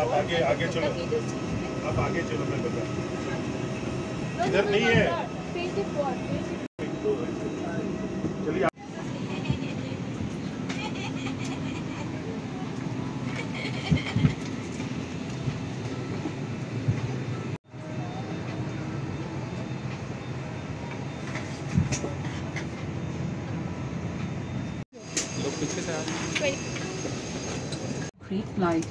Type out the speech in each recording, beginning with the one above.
आप आगे आगे चलो, आप आगे चलो, मैं बता, इधर नहीं है, चलिए। लोग पीछे से आ रहे हैं। Flight.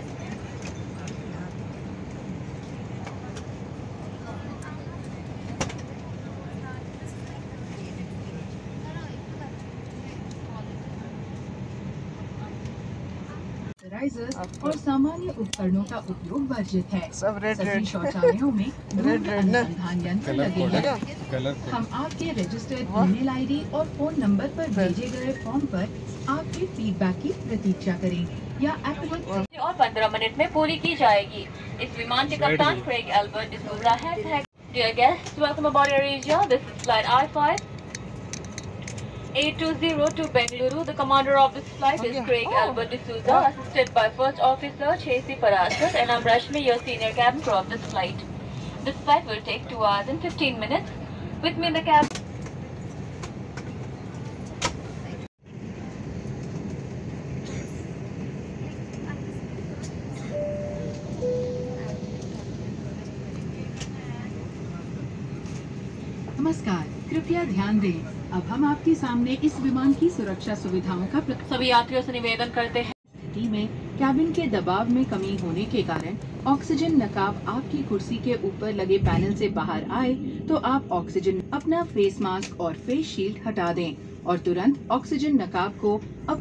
और सामान्य उपकरणों का उपयोग वर्जित है। सभी शौचालयों में अनुसंधान यंत्र लगे हैं। हम आपके रजिस्टर्ड ईमेल आईडी और फोन नंबर पर भेजे गए फॉर्म पर आपके फीडबैक की प्रतीक्षा करें या और 15 मिनट में पूरी की जाएगी। इस विमान के कप्तान क्रेग एल्बर्ट डिसूजा है। Dear guests, welcome aboard AirAsia. This is flight I-5 820 to Bengaluru. The commander of this flight is Craig Albert D'Souza, assisted by First Officer Chesi Parasar, and I'm Rashmi, your senior cabin crew of this flight. This flight will take 2 hours and 15 minutes. With me in the cabin. नमस्कार, कृपया ध्यान दें। अब हम आपके सामने इस विमान की सुरक्षा सुविधाओं का सभी यात्रियों से निवेदन करते हैं। स्थिति में कैबिन के दबाव में कमी होने के कारण ऑक्सीजन नकाब आपकी कुर्सी के ऊपर लगे पैनल से बाहर आए तो आप ऑक्सीजन अपना फेस मास्क और फेस शील्ड हटा दें और तुरंत ऑक्सीजन नकाब को अपने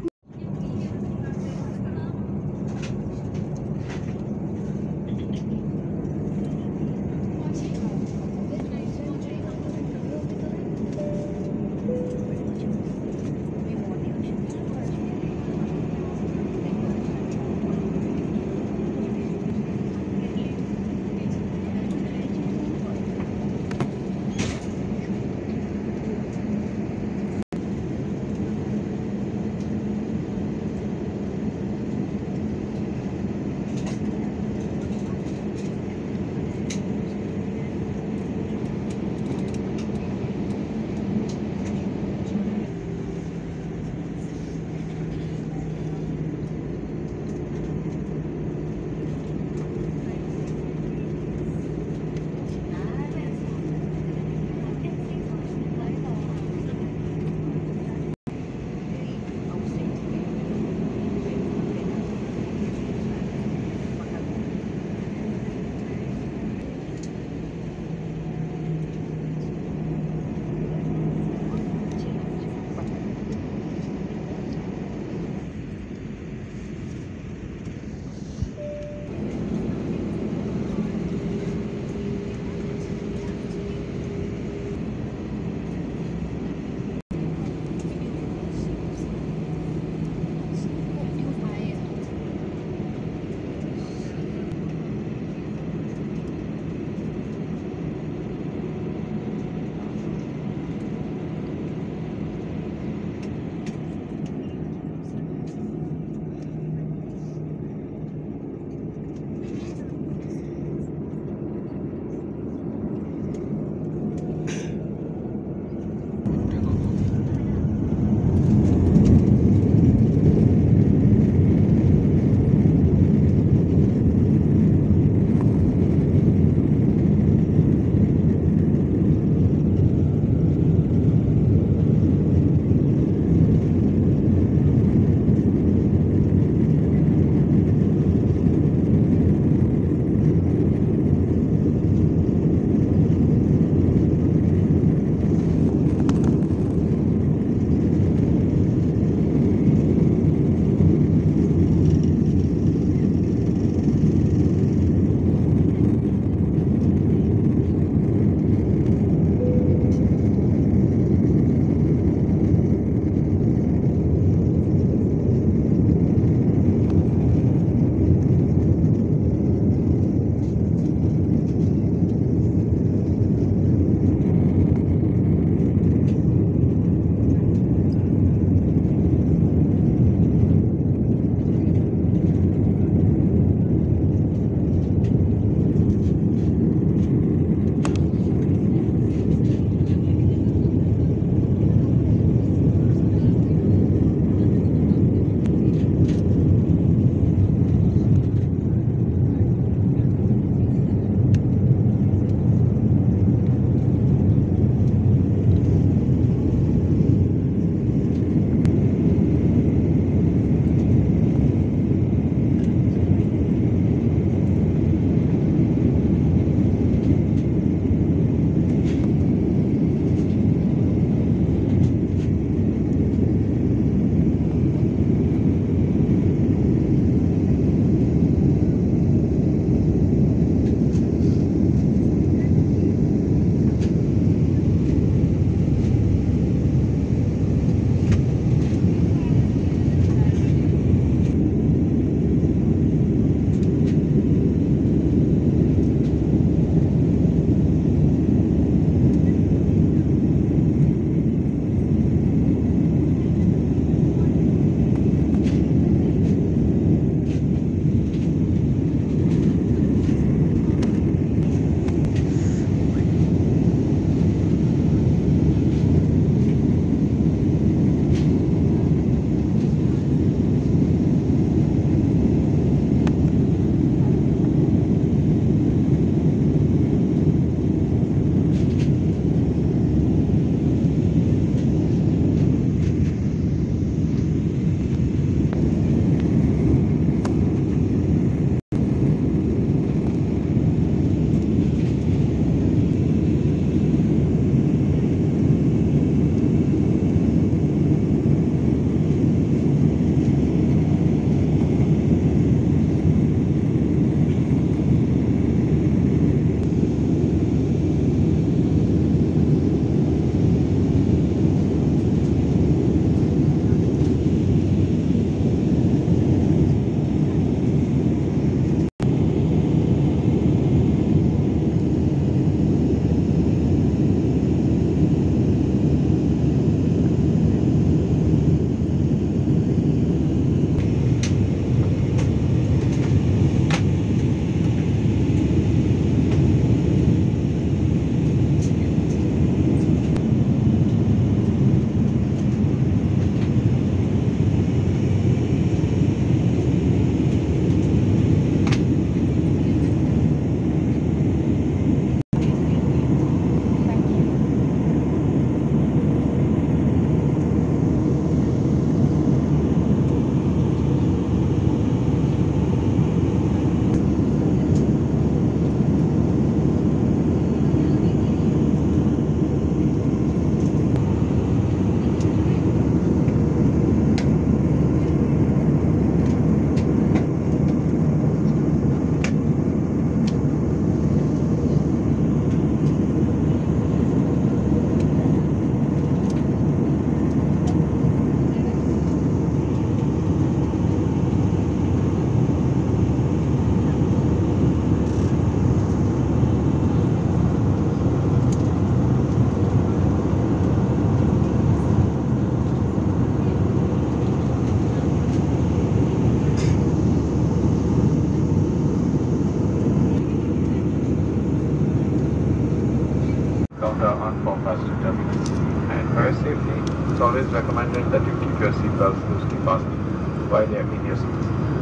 departure terminals. And for your safety, it's always recommended that you keep your seatbelts loosely fastened while you are in your seats.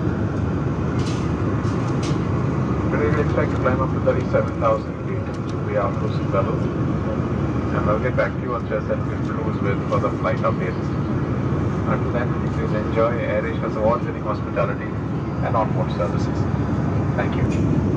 Today we expect to climb up to 37,000 feet to the outpost level, and I'll get back to you once we are set to cruise with further flight updates. Until then, please enjoy AirAsia's award-winning hospitality and onboard services. Thank you.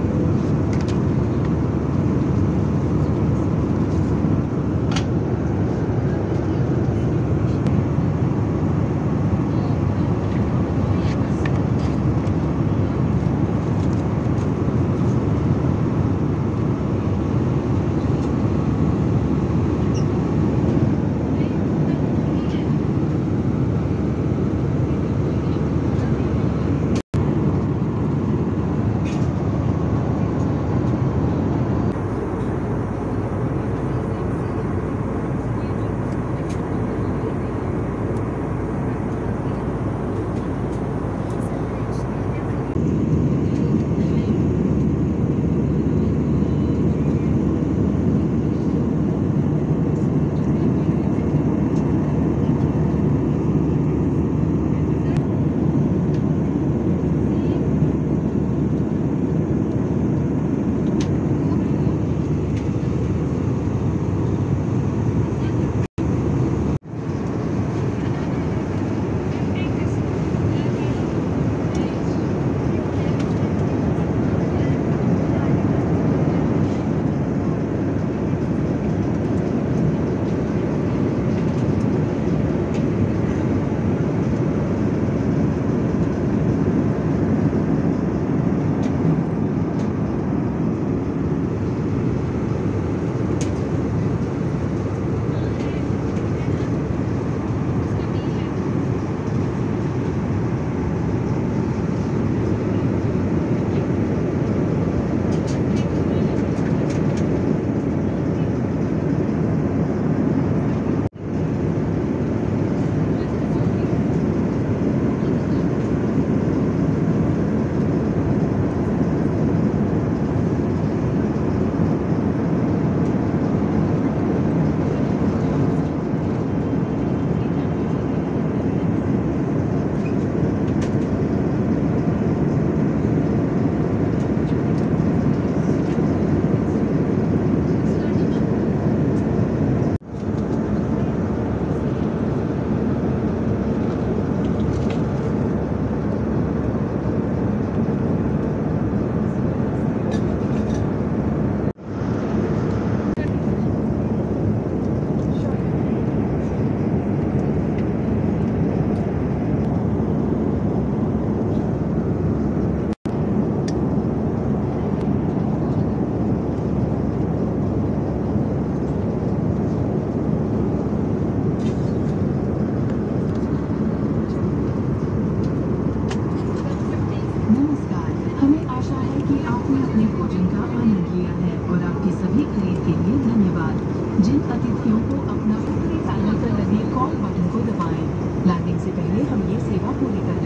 जिन अतिथियों को अपना ऊपरी panel पर लगे call button को दबाएं। Landing से पहले हम ये सेवा पूरी करें।